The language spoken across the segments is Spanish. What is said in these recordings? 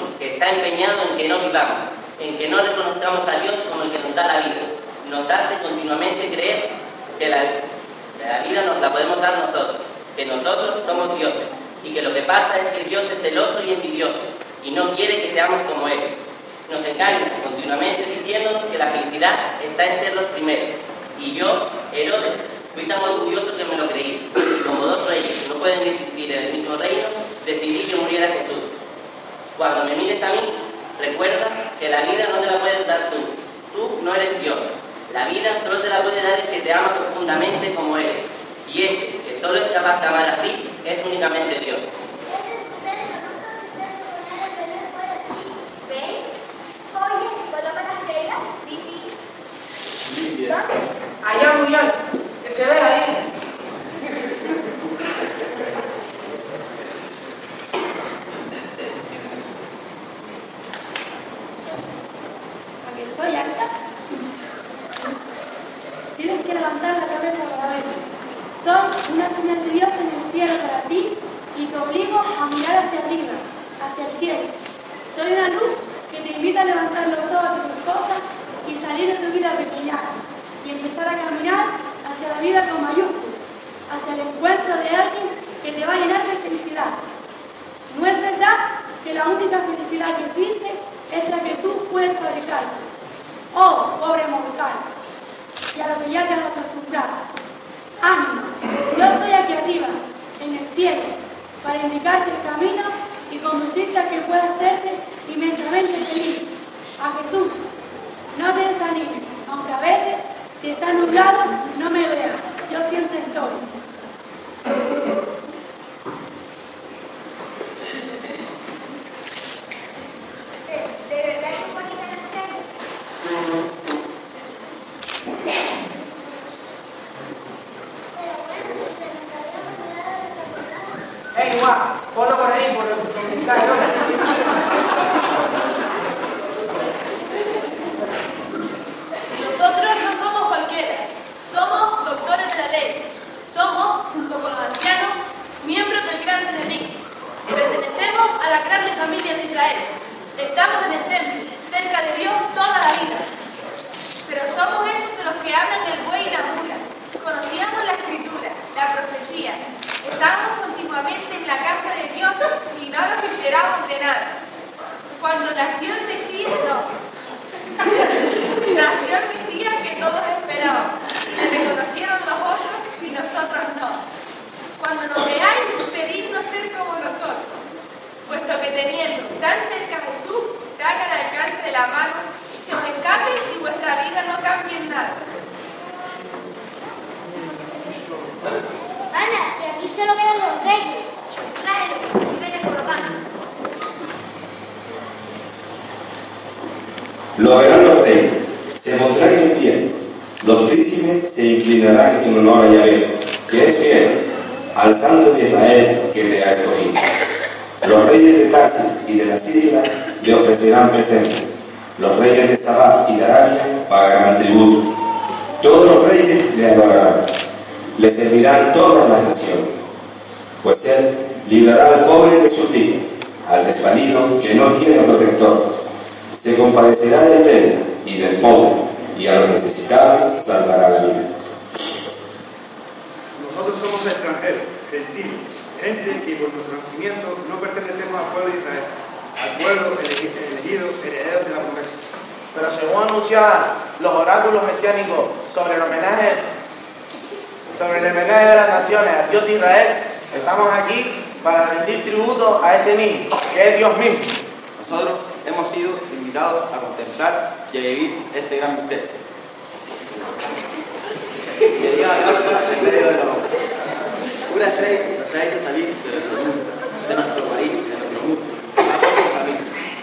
que está empeñado en que no vivamos, en que no reconozcamos a Dios como el que nos da la vida. Nos hace continuamente creer que la vida nos la podemos dar nosotros, que nosotros somos dioses, y que lo que pasa es que Dios es celoso y envidioso, y no quiere que seamos como Él. Nos engaña continuamente diciéndonos que la felicidad está en ser los primeros. Y yo, Herodes, fui tan orgulloso que me lo creí. Y como dos reyes no pueden existir en el mismo reino, decidí que muriera Jesús. Cuando me mires a mí, recuerda que la vida no te la puedes dar tú. Tú no eres Dios. La vida solo te la puede dar el que te ama profundamente como eres. Y ese, que solo es capaz de amar así, es únicamente Dios. Allá muy alto, que se ve ahí. ¿A que estoy alta? Tienes que levantar la cabeza para ver. Soy una señal de Dios en el cielo para ti y te obligo a mirar hacia arriba, hacia el cielo. Soy una luz que te invita a levantar los ojos de tus cosas y salir de tu vida pequeña y empezar a caminar hacia la vida con mayúsculas, hacia el encuentro de alguien que te va a llenar de felicidad. No es verdad que la única felicidad que existe es la que tú puedes fabricar. Oh, pobre mortal, y a lo que ya te has acostumbrado. Ánimo, yo estoy aquí arriba, en el cielo, para indicarte el camino y conducirte a que puedas hacerte inmensamente feliz. A Jesús. No te desanimes, aunque a veces, si está nublado, no me veas. Yo siempre estoy. ¿De verdad es bonita la mujer? Ey, guau, ponlo por ahí, por los comentarios. Nosotros no somos cualquiera, somos doctores de la ley. Somos, junto con los ancianos, miembros del gran Sanedrín. Pertenecemos a la grande familia de Israel. Estamos en el templo, cerca de Dios toda la vida. Pero somos esos de los que hablan del buey y la mula. Conocíamos la escritura, la profecía. Estábamos continuamente en la casa de Dios y no nos enterábamos de nada. Cuando nació el Mesías, no. Nació el Mesías que todos esperaban. Le reconocieron los otros y nosotros no. Cuando nos veáis, pedid no ser como nosotros, puesto que teniendo tan cerca a Jesús, tan al alcance de la mano, se os escape y vuestra vida no cambie en nada. Ana, que aquí solo quedan los reyes. Tráelo, y vete por los panes. Lo verán los reyes, se pondrán en pie, los príncipes se inclinarán en honor a Yahvé, que es fiel, al Santo de Israel que te ha escogido. Los reyes de Tarsis y de las islas le ofrecerán presentes. Los reyes de Sabá y de Arabia pagarán tributo. Todos los reyes le adorarán. Le servirán todas las naciones. Pues él librará al pobre de su tía, al desvalido que no tiene protector. Se compadecerá del débil y del pobre, y a los necesitados salvará la vida. Nosotros somos extranjeros, gentiles, gente que por nuestro nacimiento no pertenecemos al pueblo de Israel, al pueblo elegido, herederos de la promesa. Pero según anunciaban los oráculos mesiánicos sobre el homenaje de las naciones al Dios de Israel, estamos aquí para rendir tributo a este niño, que es Dios mismo. Nosotros hemos sido invitados a contemplar y a vivir este gran misterio. Que Dios alcanza en medio de la boca. Una estrella nos ha hecho salir de nuestro mundo, de nuestro país, de nuestro mundo, a otro camino.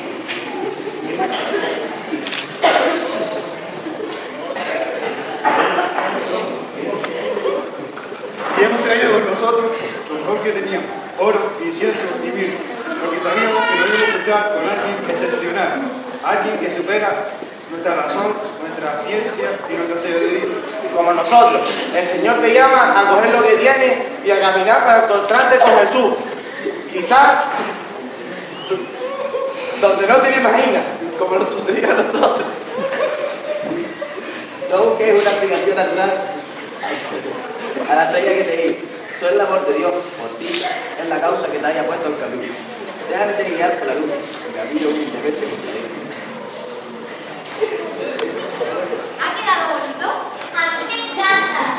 Y hemos traído con nosotros lo mejor que teníamos, oro, incienso y mirra, porque sabíamos que nos íbamos a encontrar con alguien excepcional, alguien que supera nuestra razón, nuestra ciencia y nuestra sabiduría. Como nosotros, el Señor te llama a coger lo que tienes y a caminar para encontrarte con Jesús. donde no te lo imaginas, como nos sucedió a nosotros. No busques una explicación natural a la estrella que seguí. Soy el amor de Dios por ti, es la causa que te haya puesto el camino. Déjame guiar por la luz, el camino humildemente conseguiré. ¿Ha quedado bonito? A mí me encanta.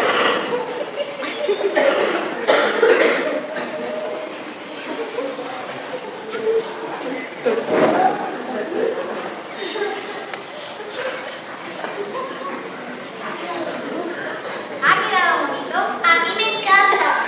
¿Ha quedado bonito? A mí me encanta.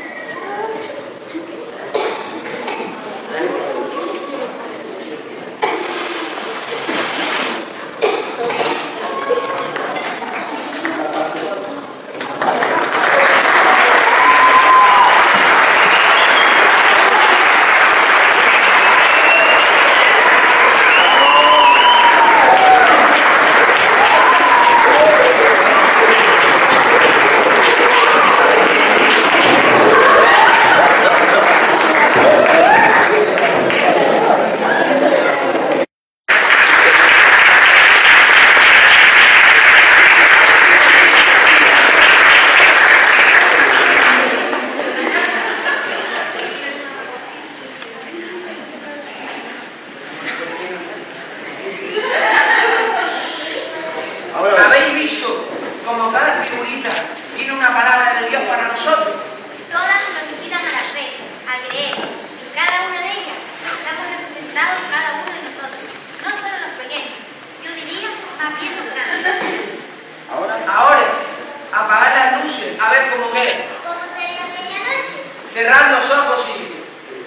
¿Habéis visto como cada figurita tiene una palabra de Dios para nosotros? Todas nos invitan a la fe, a creer. Y cada una de ellas estamos representados cada uno de nosotros. No solo los pequeños, yo diría más bien los grandes. Ahora, apagar las luces, a ver cómo queda. ¿Cómo sería medianoche? Cerrar los ojos y...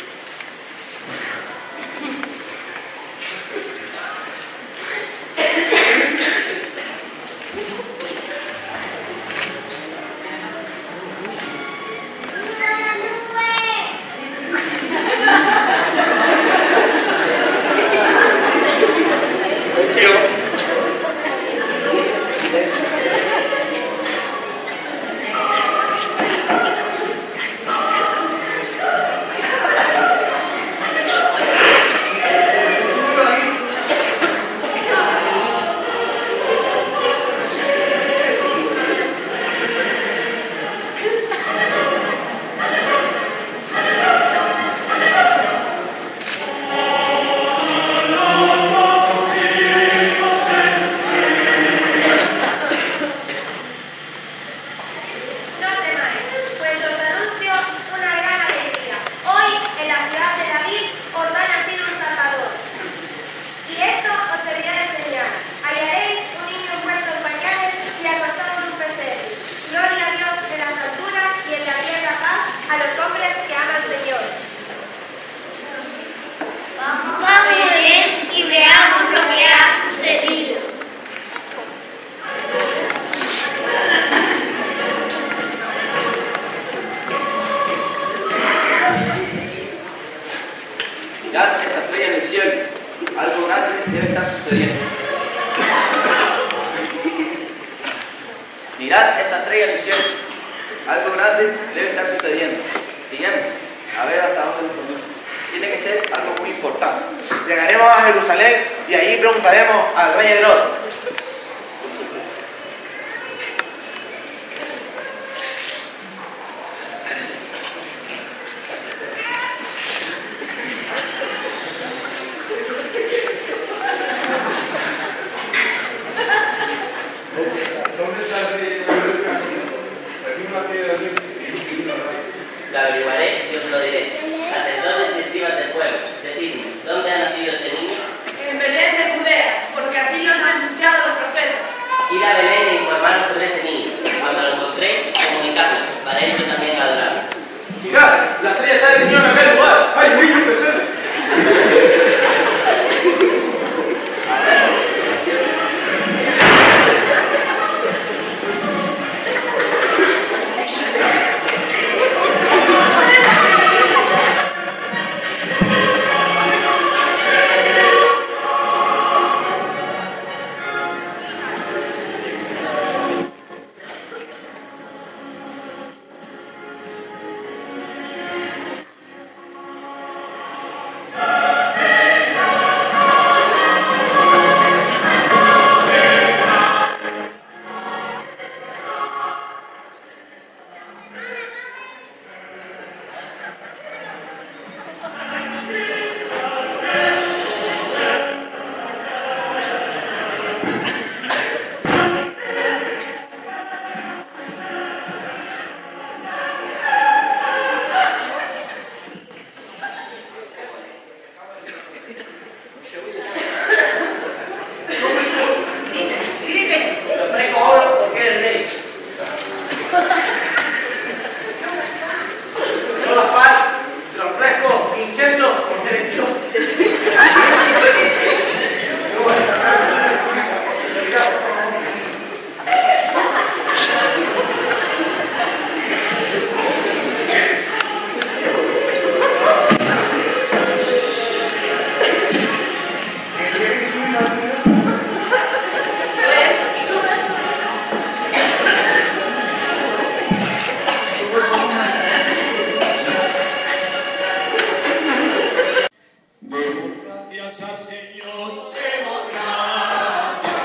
Mirad esa estrella en el cielo, algo grande debe estar sucediendo. Mirad esa estrella en el cielo, algo grande debe estar sucediendo. Sigamos, a ver hasta dónde nos conduce. Tiene que ser algo muy importante. Llegaremos a Jerusalén y allí preguntaremos al rey Herodes. La averiguaré y os lo diré. Sacerdotes y escribas del pueblo, decidme, ¿dónde ha nacido este niño? En Belén de Judea, porque así lo han anunciado los profetas. Ir a Belén e informaros sobre ese niño. Cuando lo encontréis, comunicadlo, para ello también adorarlo. Mirad, la estrella está del Señor en aquel lugar. ¡Ay, muy impresionante! Señor, demos gracias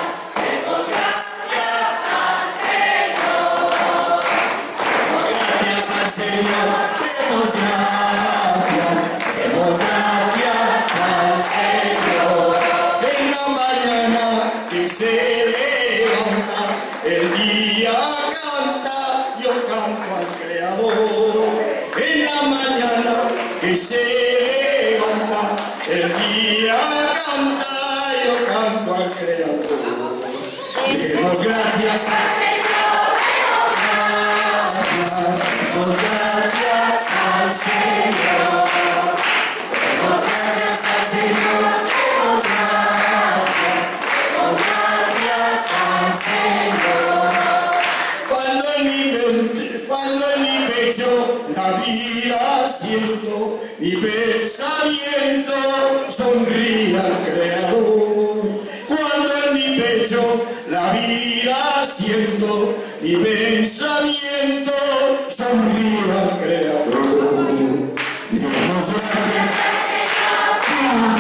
al Señor. Demos gracias al Señor, demos gracias al Señor. En la mañana que se levanta, el día canta, yo canto al Creador. En la mañana que se levanta, el día canta, yo canto al Creador. Demos gracias al Señor, demos gracias al Señor. Demos gracias al Señor, demos gracias al Señor. Cuando en mi pecho la vida siento, mi pensamiento sonríe al Creador. Cuando en mi pecho la vida siento, mi pensamiento sonríe al Creador. Demos gracias al Señor.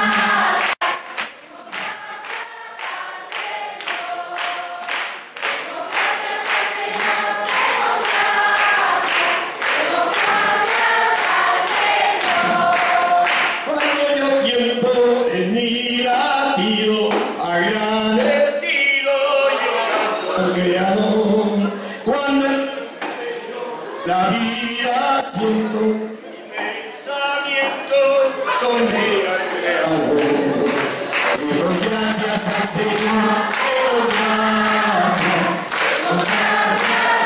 Cuando la vida siento, pensamiento sonríe al Creador. Demos gracias al Señor, demos gracias al Señor.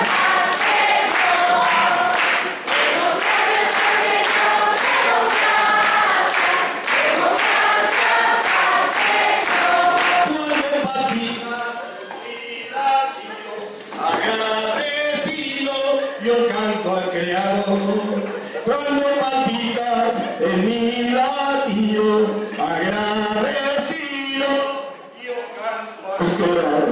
Demos gracias al Señor, demos gracias al Señor. Cuando palpita agradecido, yo canto al Creador. Cuando palpitas en mi latido, agradecido, yo canto al Creador.